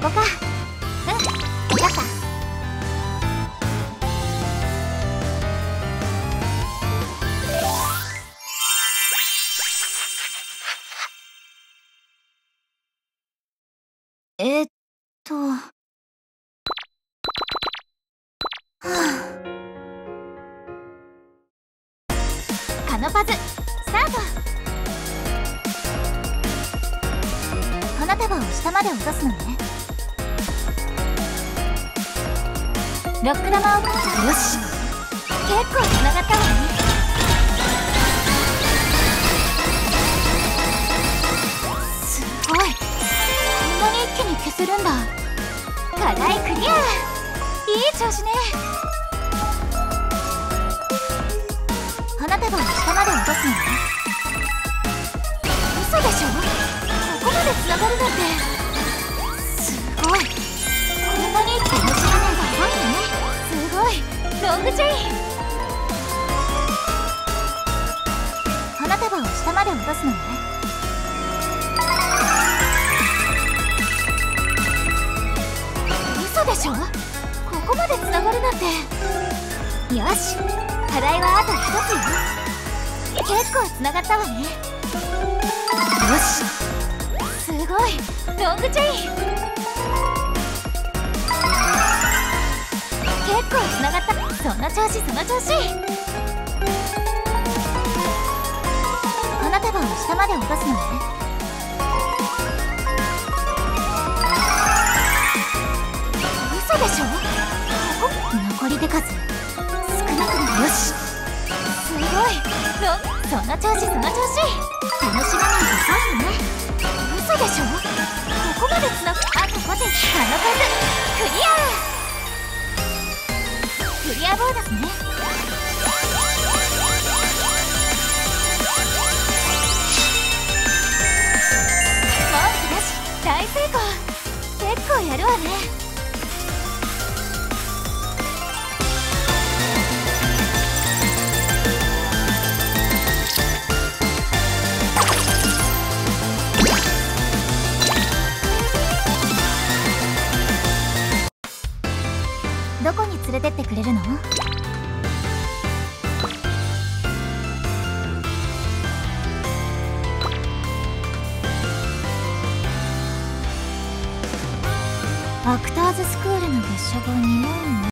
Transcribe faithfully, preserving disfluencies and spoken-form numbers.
こか。うん、分かった。えっとはあ、カノパズスタート。花束を下まで落とすのね。ロック玉を、よし、結構つながったわね。すごい、こんなに一気に消せるんだ。課題クリア。いい調子ね。花束を下まで落とすのね。嘘でしょ、ここまでつながるなんて。すごい、こんなに楽しまないが遅いね。すごい、ロングチェイン。花束を下まで落とすのね。嘘でしょ、ここまでつながるなんて。よし、課題はあとひとつよ。結構つながったわね。よし、すごい、ロングチェイン。結構つながった。その調子、その調子。花束を下まで落とすのね。嘘でしょ、ここ残り手数少なくなる。よし、すごい、ロン、その調子、その調子。楽しまないと遅いね。嘘でしょ、ここまでつなぐ。あとごてん。カノパズクリア。クリアボーナスね。文句なし、大成功。結構やるわね。どこに連れてってくれるの？アクターズスクールの月謝が似合うね。